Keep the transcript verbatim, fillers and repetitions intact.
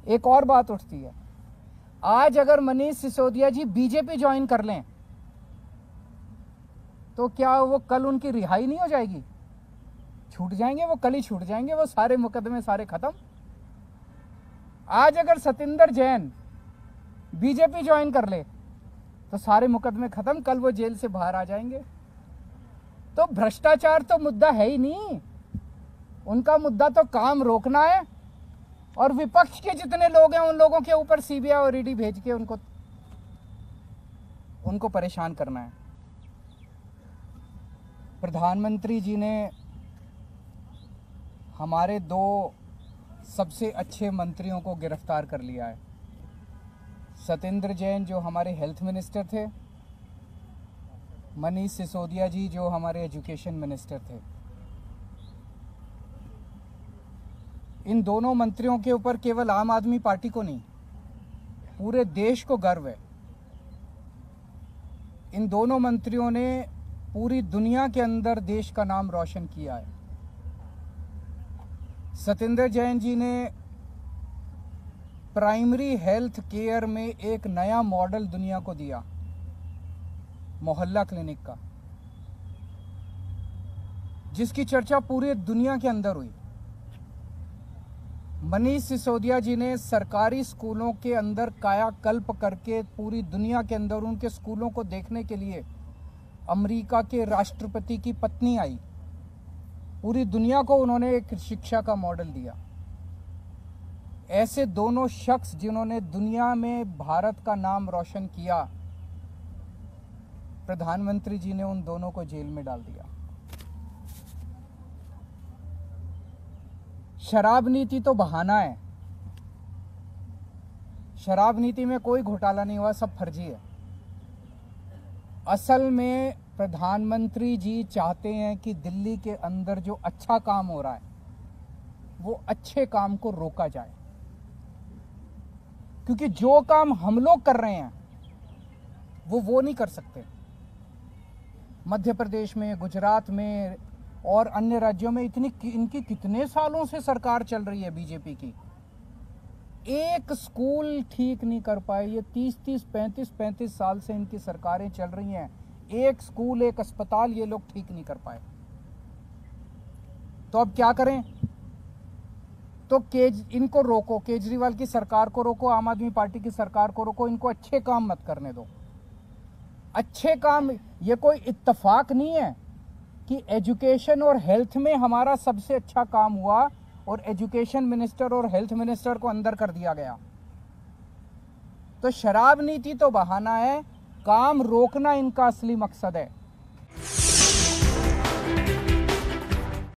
एक और बात उठती है, आज अगर मनीष सिसोदिया जी बीजेपी ज्वाइन कर लें तो क्या वो कल उनकी रिहाई नहीं हो जाएगी? छूट जाएंगे वो, कल ही छूट जाएंगे वो, सारे मुकदमे सारे खत्म। आज अगर सतिंदर जैन बीजेपी ज्वाइन कर ले तो सारे मुकदमे खत्म, कल वो जेल से बाहर आ जाएंगे। तो भ्रष्टाचार तो मुद्दा है ही नहीं, उनका मुद्दा तो काम रोकना है और विपक्ष के जितने लोग हैं उन लोगों के ऊपर सीबीआई और ईडी भेज के उनको उनको परेशान करना है। प्रधानमंत्री जी ने हमारे दो सबसे अच्छे मंत्रियों को गिरफ्तार कर लिया है। सतिंदर जैन जो हमारे हेल्थ मिनिस्टर थे, मनीष सिसोदिया जी जो हमारे एजुकेशन मिनिस्टर थे। इन दोनों मंत्रियों के ऊपर केवल आम आदमी पार्टी को नहीं, पूरे देश को गर्व है। इन दोनों मंत्रियों ने पूरी दुनिया के अंदर देश का नाम रोशन किया है। सतिंदर जैन जी ने प्राइमरी हेल्थ केयर में एक नया मॉडल दुनिया को दिया, मोहल्ला क्लिनिक का, जिसकी चर्चा पूरी दुनिया के अंदर हुई। मनीष सिसोदिया जी ने सरकारी स्कूलों के अंदर कायाकल्प करके पूरी दुनिया के अंदर उनके स्कूलों को देखने के लिए अमेरिका के राष्ट्रपति की पत्नी आई, पूरी दुनिया को उन्होंने एक शिक्षा का मॉडल दिया। ऐसे दोनों शख्स जिन्होंने दुनिया में भारत का नाम रोशन किया, प्रधानमंत्री जी ने उन दोनों को जेल में डाल दिया। शराब नीति तो बहाना है, शराब नीति में कोई घोटाला नहीं हुआ, सब फर्जी है। असल में प्रधानमंत्री जी चाहते हैं कि दिल्ली के अंदर जो अच्छा काम हो रहा है वो अच्छे काम को रोका जाए, क्योंकि जो काम हम लोग कर रहे हैं वो वो नहीं कर सकते। मध्य प्रदेश में, गुजरात में और अन्य राज्यों में इतनी इनकी कितने सालों से सरकार चल रही है बीजेपी की, एक स्कूल ठीक नहीं कर पाए। ये तीस तीस पैंतीस पैंतीस साल से इनकी सरकारें चल रही हैं, एक स्कूल एक अस्पताल ये लोग ठीक नहीं कर पाए। तो अब क्या करें? तो केज इनको रोको, केजरीवाल की सरकार को रोको, आम आदमी पार्टी की सरकार को रोको, इनको अच्छे काम मत करने दो। अच्छे काम, ये कोई इत्तेफाक नहीं है कि एजुकेशन और हेल्थ में हमारा सबसे अच्छा काम हुआ और एजुकेशन मिनिस्टर और हेल्थ मिनिस्टर को अंदर कर दिया गया। तो शराब नीति तो बहाना है, काम रोकना इनका असली मकसद है।